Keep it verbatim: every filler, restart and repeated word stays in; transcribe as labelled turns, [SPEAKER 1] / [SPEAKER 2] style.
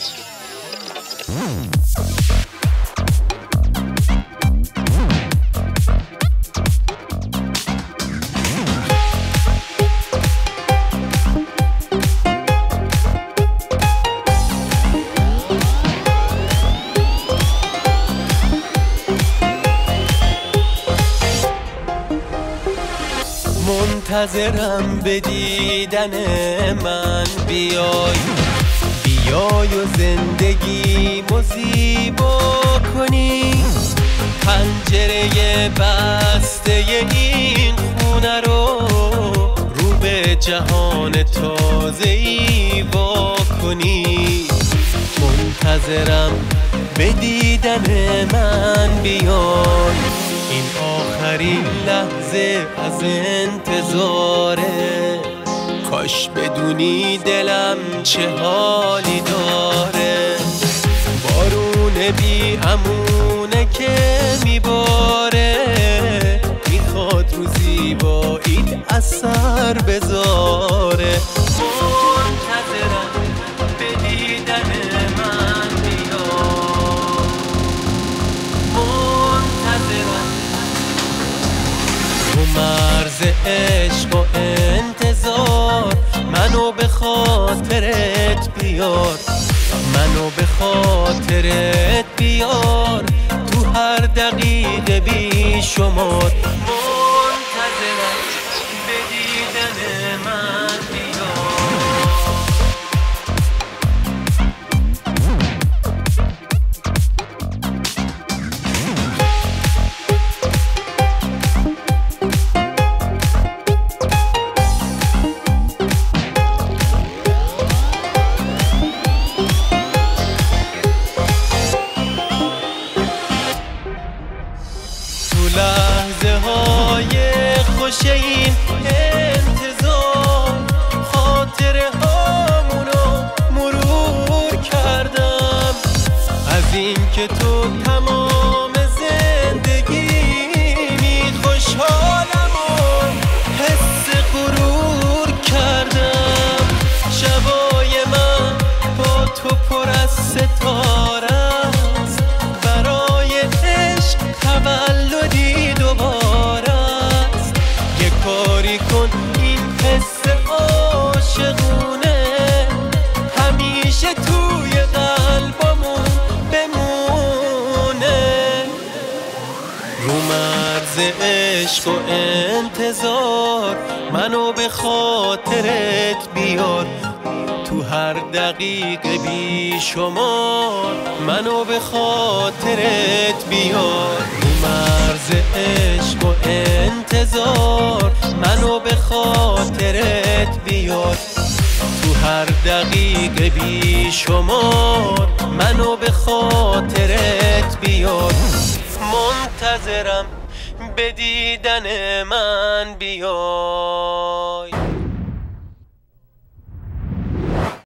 [SPEAKER 1] منتظرم به دیدن من بیای بیای و زندگیمو زیبا کنی. پنجره بسته این خونه رو رو به جهان تازه‌ای وا کنی. منتظرم به دیدن من بیای، این آخرین لحظه از انتظاره. کاش بدونی دلم چه حالی داره. بارون بی امونه که میباره، میخواد رو زیباییت اثر بذاره. منتظرم به دیدن من بیای، منتظرم رو مرز عشق و انتظار. منو به خاطرت بیار، منو به خاطرت بیار، تو هر دقیقه بی شمار. منتظرم به دیدن من لحظه های خوش این انتظار. خاطره هامونو مرور کردم، از این که تو تمام زندگیمی خوشحالم و حس غرور کردم. شبای من با تو پر از ستاره است، برای عشق تولدی دوباره است. یه کاری کن این حس عاشقونه همیشه توی قلبمون بمونه. رو مرز عشق و انتظار، منو به خاطرت بیار، تو هر دقیقه بی شمار. منو به خاطرت بیار، رو مرز عشق و انتظار. منو به خاطرت بیار، تو هر دقیقه بی شمار. منو به خاطرت بیار. منتظرم به دیدن من بیای.